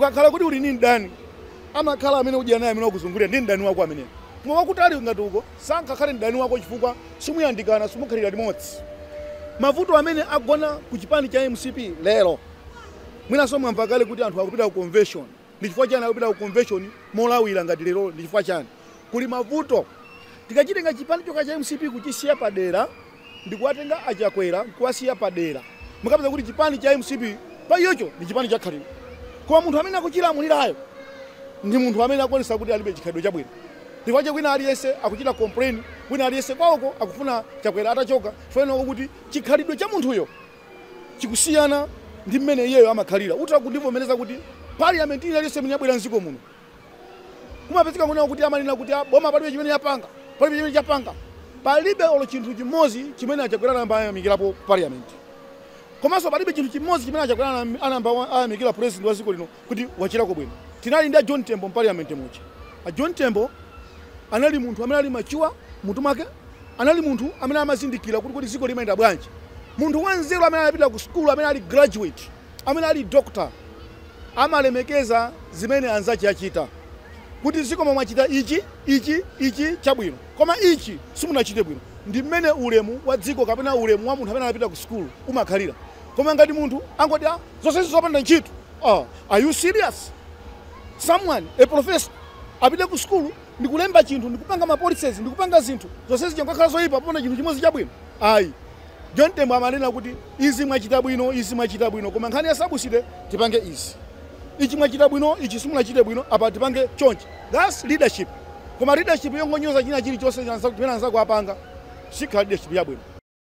ukakhala kuti uli ni ndani amakhala amene udya naye amene akuzungulira ndi ndani wako amene koma wakutali ngati uko sankakhale ndani wako chifukwa simuyandikana simukhalira limodzi. Mavuto amene agona ku chipani cha MCP lero mwinaso mwamva kale kuti anthu akupita ku convention ndi chifukwa chani akupita ku convention molawira ngati lero ndi chifukwa chani kuli mavuto. Tikachitenga chipani choka cha MCP kuchisiya padera ndi kuwatenga achakwera kuwasiya padera mukapeza kuti chipani cha MCP pa iyocho ndi chipani cha khalidwe. Koma munthu amene akuchilamulirayo ndi munthu amene akonesa kuti alibe chikhalidwe chabwino. Ndiwaje kwina aliyese akuchita complain kwina aliyese kwako akufuna chakwera atachoka fena kuti chikhalidwe cha munthuyo chikusiyana ndi mmene iyeyo amakhalira. Uta kundivomereza kuti parliament ile aliyese mnyabwera nziko muno kumapezeka kunena kuti amanena kuti boma palibe chimene yapanga palibe chimene chapanga palibe olo chinthu chimodzi chimene achakwera namba ayamikirapo parliament. Komanso palibe chinthu chimodzi chimene achakwera anamba ayamikira president wa ziko lino kuti wachirako bwino. Tinali ndi John Tembo parliament mucha. John Tembo anali munthu amene ali machiwa mutu make anali munthu amene amazindikira kuti ziko limayenda bwanji. Munthu wanzeru amene anapita ku school amene ali graduate amene ali doctor amalemekeza zimene anzache achita kuti ziko mwachita ichi chabwino koma ichi simunachite bwino. Ndi mmene ulemu wa dziko kapena ulemu wa munthu amene anapita ku school umakhalira. Koma ngati munthu angoti zonse zopanda ntchito are you serious? Someone a professor apita ku school ndikulemba chinthu ndikupanga ma policies ndikupanga zinthu zonse zichangakhala zoyipa popanda chinthu chimodzi chabwino. Ayi John Tembo amanena kuti izi mwachita bwino koma nkhani ya sabusite tipange izi. Ichi mwachita bwino ichi simunachite bwino apa tipange chonchi. That's leadership. Koma leadership yongonyoza china chilichonse chimene anzako apanga si leadership yabwino.